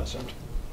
doesn't.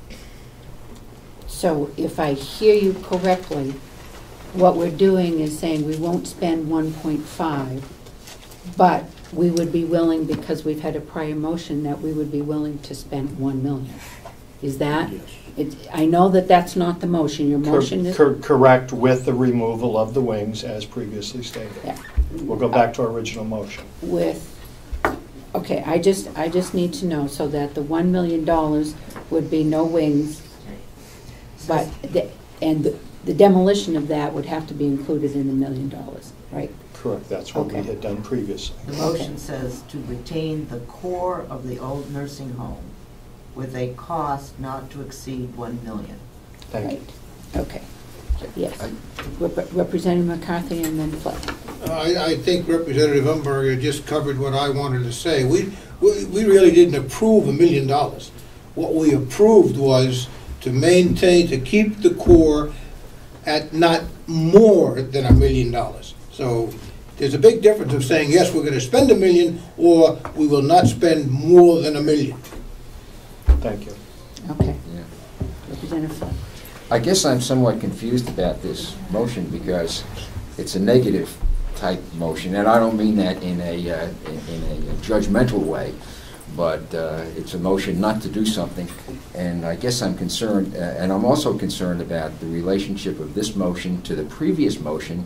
So if I hear you correctly, what we're doing is saying we won't spend 1.5, but we would be willing, because we've had a prior motion, that we would be willing to spend 1 million. Is that? Yes. I know that that's not the motion. Your motion is? Correct, with the removal of the wings as previously stated. Yeah. We'll go back to our original motion. Okay, I just need to know, so that the $1 million would be no wings, but the demolition of that would have to be included in the $1 million, right? Correct, that's what we Okay. had done previously. The motion says to retain the core of the old nursing home with a cost not to exceed 1 million. Thank you. Right. Okay, yes. Representative McCarthy and then Fleck. I think Representative Umberger just covered what I wanted to say. We really didn't approve $1 million. What we approved was to maintain, to keep the core at not more than $1 million. So there's a big difference of saying, yes, we're going to spend $1 million, or we will not spend more than $1 million. Thank you. Okay. Yeah. Representative Fleck. I guess I'm somewhat confused about this motion because it's a negative type motion, and I don't mean that in a judgmental way, but it's a motion not to do something, and I guess I'm concerned, and I'm also concerned about the relationship of this motion to the previous motion.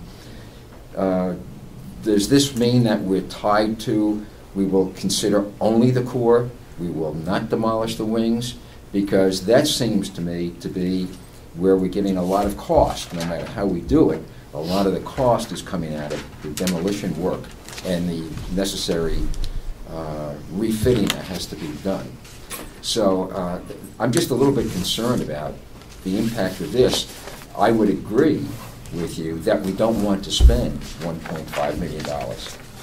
Does this mean that we're tied to, we will consider only the core, we will not demolish the wings? Because that seems to me to be where we're getting a lot of cost. No matter how we do it, a lot of the cost is coming out of the demolition work and the necessary refitting that has to be done. So I'm just a little bit concerned about the impact of this. I would agree with you that we don't want to spend $1.5 million.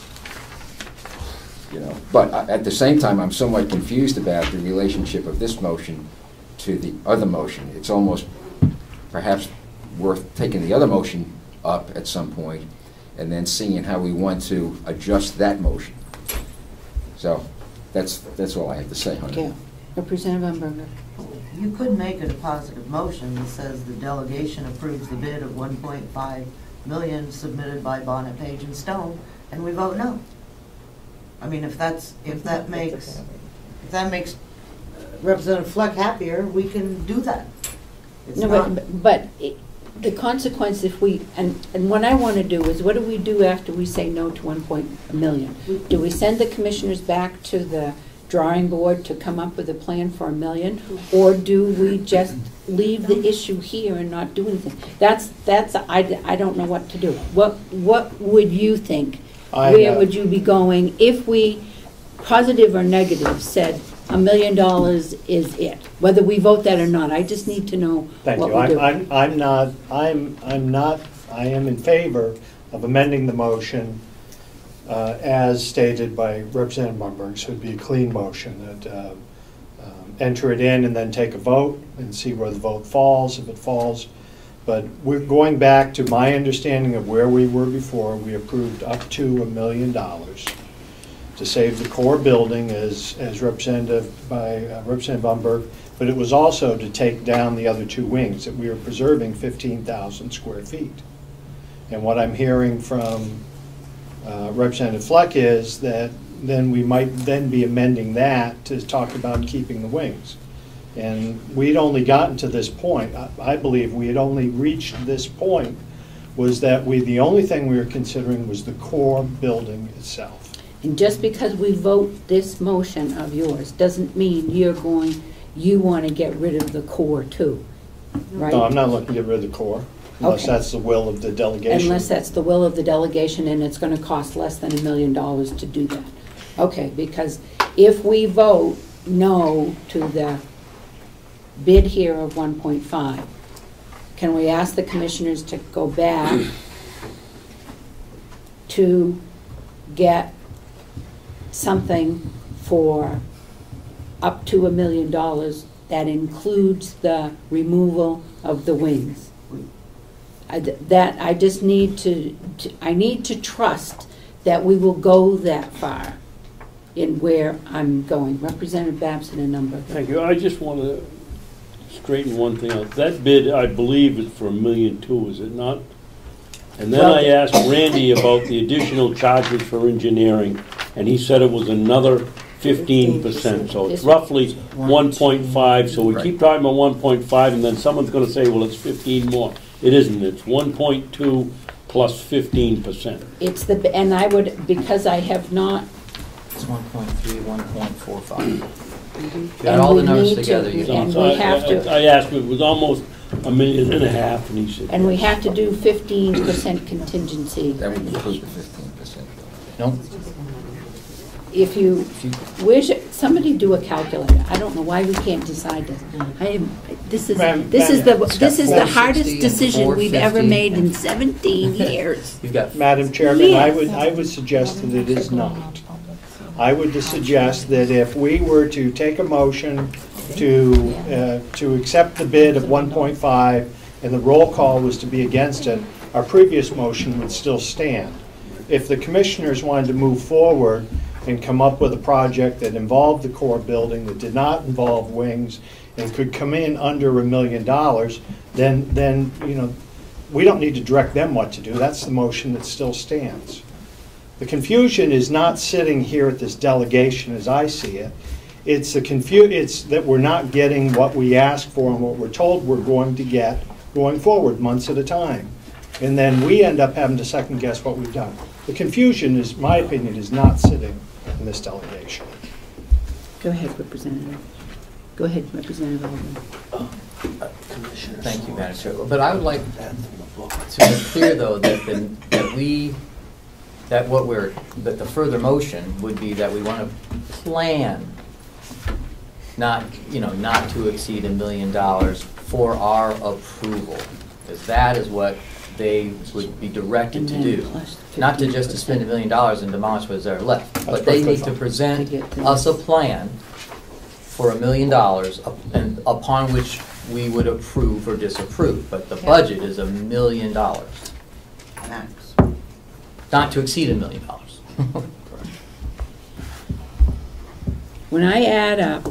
You know, but at the same time, I'm somewhat confused about the relationship of this motion to the other motion. It's almost perhaps worth taking the other motion up at some point and then seeing how we want to adjust that motion. So that's all I have to say on it. Okay. Representative Umberger. You could make it a positive motion that says the delegation approves the bid of 1.5 million submitted by Bonnet, Page and Stone, and we vote no. I mean, if that makes Representative Fleck happier, we can do that. It's No, not, but the consequence, if we, and what I want to do is, what do we do after we say no to 1 million? Do we send the commissioners back to the drawing board to come up with a plan for $1 million, or do we just leave the issue here and not do anything? I don't know what to do. What would you think? Where would you be going if we, positive or negative, said $1 million is it? Whether we vote that or not, I just need to know Thank what you. we do. I am in favor of amending the motion as stated by Representative Umberger. So it would be a clean motion that enter it in and then take a vote and see where the vote falls, if it falls. But we're going back to my understanding of where we were before. We approved up to $1 million to save the core building as represented by Representative Umberger, but it was also to take down the other two wings, that we are preserving 15,000 square feet. And what I'm hearing from Representative Fleck is that then we might then be amending that to talk about keeping the wings. And we'd only gotten to this point. I believe we had only reached this point, was that the only thing we were considering was the core building itself. And just because we vote this motion of yours doesn't mean you want to get rid of the core too, right? No, I'm not looking to get rid of the core, unless Okay. that's the will of the delegation. Unless that's the will of the delegation and it's going to cost less than $1 million to do that. Okay, because if we vote no to the bid here of 1.5, can we ask the commissioners to go back to get something for up to $1 million that includes the removal of the wings? I just need to trust that we will go that far. in where I'm going. Representative Babson, a number. Thank you. I just want to straighten one thing out. That bid, I believe, is for $1.2 million, is it not? And then I asked Randy about the additional charges for engineering, and he said it was another 15%. So it's roughly 1.5. So we keep talking about 1.5, and then someone's going to say, well, it's 15 more. It isn't. It's 1.2 plus 15%. It's the, and I would, because I have not. It's 1.3, 1.45. And Got all we the numbers need together. to- You So And so we have to. I asked him, it was almost $1.5 million, and he said. And we have to do 15% contingency. That would include the 15%. Nope. If you, somebody do a calculator. I don't know why we can't decide this. This is the hardest 460 and decision we've ever 450. made in 17 years. You've got Madam Chairman, Yes. I would suggest that it is not. I would suggest that if we were to take a motion to accept the bid of 1.5 and the roll call was to be against it, our previous motion would still stand. If the commissioners wanted to move forward and come up with a project that involved the core building, that did not involve wings, and could come in under $1 million, then you know, we don't need to direct them what to do. That's the motion that still stands. The confusion is not sitting here at this delegation as I see it. It's that we're not getting what we asked for and what we're told we're going to get going forward months at a time. And then we end up having to second guess what we've done. The confusion is, my opinion, is not sitting in this delegation. Go ahead, Representative. Go ahead, Representative Alden. Thank you, Madam Chair. But I would like to be clear, though, that the further motion would be that we want to plan, not to exceed $1 million for our approval, because that is what they would be directed to do. Not to just to spend $1 million and demolish what's there left, but they need to present us a plan for $1 million and upon which we would approve or disapprove. But the budget is $1 million, Max. not to exceed $1 million. When I add up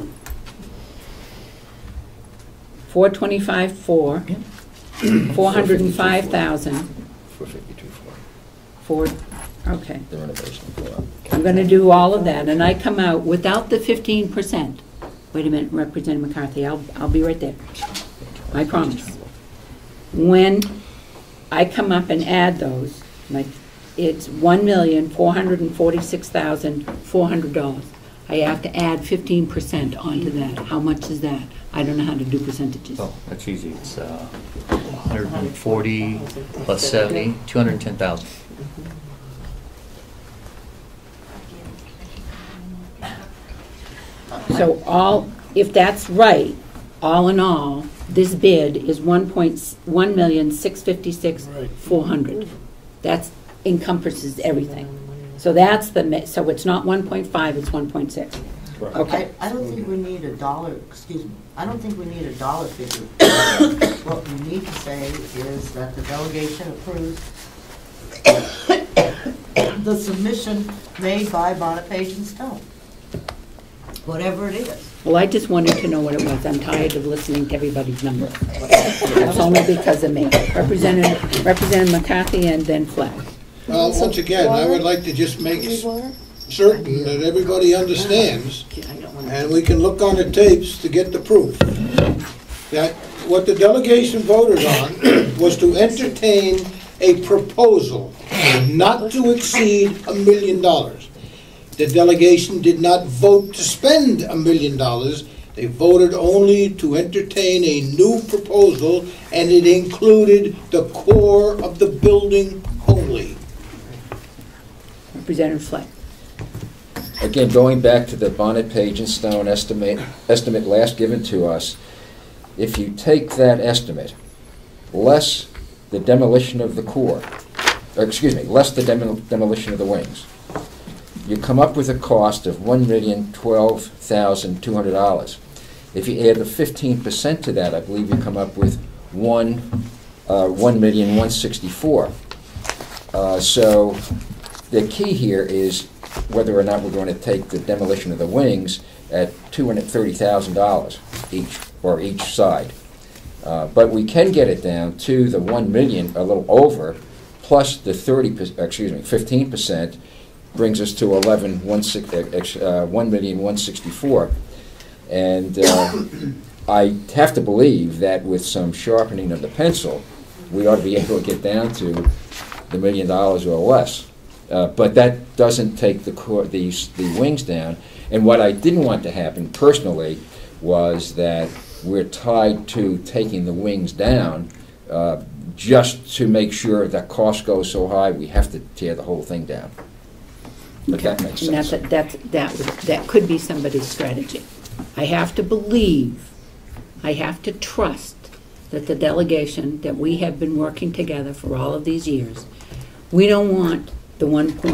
425,400, 405,000, 452.4. okay. The renovation for. I'm going to do all of that, and I come out without the 15%. Wait a minute, Representative McCarthy, I'll be right there. I promise. When I come up and add those, it's $1,446,400. I have to add 15% onto that. How much is that? I don't know how to do percentages. Oh, that's easy. It's 140 plus 70, 210,000. So if that's right, all in all, this bid is $1,656,400. That encompasses everything. So that's so it's not 1.5, it's 1.6. Okay. I don't think we need a dollar, excuse me, I don't think we need a dollar figure. What we need to say is that the delegation approves the submission made by Bonapage and Stone. Whatever it is. Well, I just wanted to know what it was. I'm tired of listening to everybody's number. That's only because of me. Representative McCarthy and then Flack. Well, once again, I would like to just make certain that everybody understands, and we can look on the tapes to get the proof, that what the delegation voted on was to entertain a proposal not to exceed $1 million. The delegation did not vote to spend $1 million. They voted only to entertain a new proposal, and it included the core of the building only. Representative Flack. Again, going back to the Bonnet, Page, and Stone estimate last given to us, if you take that estimate, less the demolition of the core, less the demolition of the wings, you come up with a cost of $1,012,200. If you add the 15% to that, I believe you come up with $1,164,000. So the key here is whether or not we're going to take the demolition of the wings at $230,000 each, or each side. But we can get it down to the 1 million, a little over, plus the 15% brings us to 1,164,000. And I have to believe that with some sharpening of the pencil, we ought to be able to get down to the $1 million or less. But that doesn't take the wings down. And what I didn't want to happen personally was that we're tied to taking the wings down just to make sure that cost goes so high we have to tear the whole thing down. But that makes sense. And that could be somebody's strategy. I have to believe, I have to trust that the delegation, that we have been working together for all of these years, we don't want the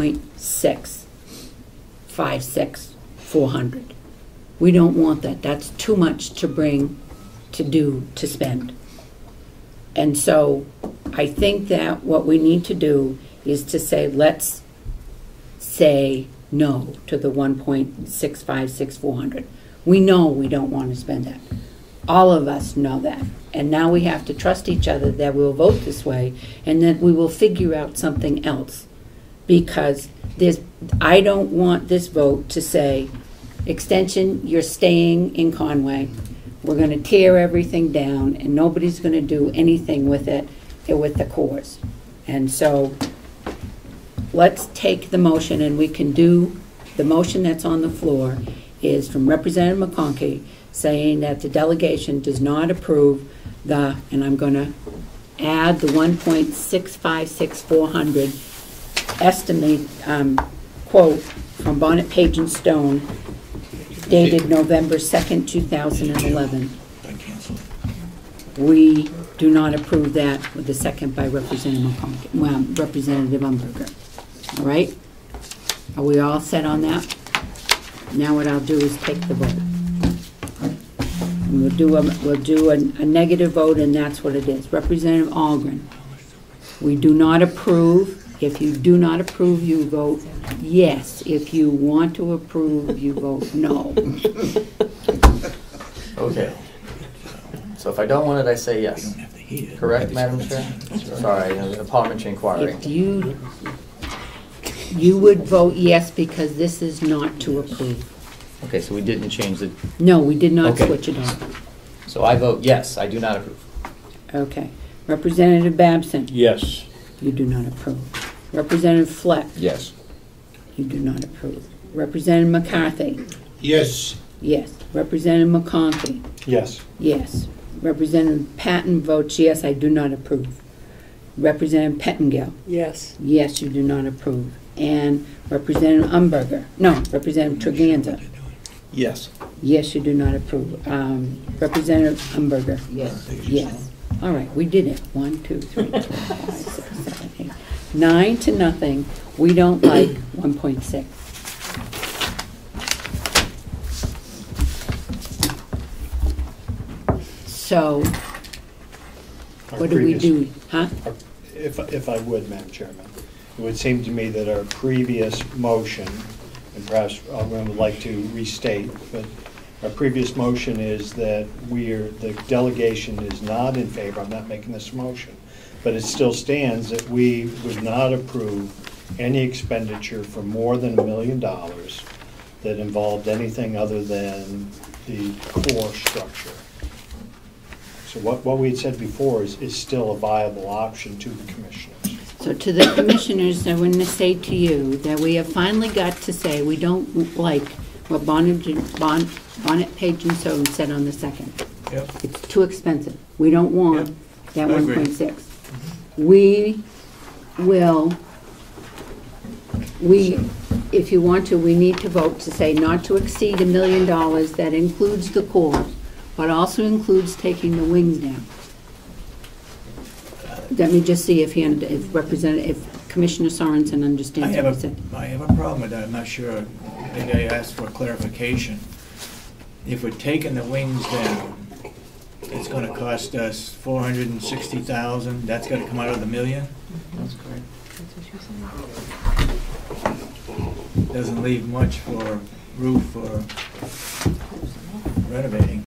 1.656,400. We don't want that. That's too much to spend. And so I think that what we need to do is to say, let's say no to the 1.656,400. We know we don't want to spend that. All of us know that. And now we have to trust each other that we'll vote this way and that we will figure out something else. Because I don't want this vote to say, extension, you're staying in Conway. We're going to tear everything down and nobody's going to do anything with it, with the cores. And so let's take the motion, and we can do, the motion that's on the floor is from Representative McConkey saying that the delegation does not approve the, and I'm going to add the 1.656,400 estimate quote from Bonnet, Page and Stone dated November 2nd, 2011. We do not approve that, with the second by Representative McConkey, well, Representative Umberger. All right? Are we all set on that? Now what I'll do is take the vote. And we'll do a negative vote, and that's what it is. Representative Algren, we do not approve. If you do not approve, you vote yes. If you want to approve, you vote no. Okay. So if I don't want it, I say yes. Correct, Madam Chair? Sorry, a parliamentary inquiry. If you would vote yes because this is not to approve. Okay, so we didn't change the, No, we did not Okay. switch it on. so I vote yes, I do not approve. Okay. Representative Babson, Yes. you do not approve. Representative Fleck, Yes. you do not approve. Representative McCarthy, Yes. yes. Representative McConkey, Yes. yes. Representative Patton votes yes, I do not approve. Representative Pettingill, Yes. yes, you do not approve. And Representative Umberger, no, Representative Treganza, Yes. yes, you do not approve. Representative Umberger, Yes. yes. All right, we did it. 1, 2, 3, 4, 5, 6, 7, 8. 9 to nothing. We don't like 1.6. So, Our what do we previous- do? Huh? If I would, Madam Chairman, it would seem to me that our previous motion, and perhaps I would like to restate, but our previous motion is that the delegation is not in favor, I'm not making this motion, but it still stands that we would not approve any expenditure for more than $1 million that involved anything other than the core structure. So what we had said before is still a viable option to the commissioners. So to the commissioners, I want to say to you that we have finally got to say we don't like what Bonnet, Page and Stone said on the 2nd. Yep. It's too expensive. We don't want that I agree. 1.6. We will, if you want to, we need to vote to say not to exceed $1 million. That includes the core, but also includes taking the wings down. Let me just see if Commissioner Sorensen I understands what I have said. a problem with that, I'm not sure, maybe I asked for clarification. If we're taking the wings down, it's gonna cost us $460,000, that's gonna come out of the $1 million? That's correct. Doesn't leave much for roof or renovating.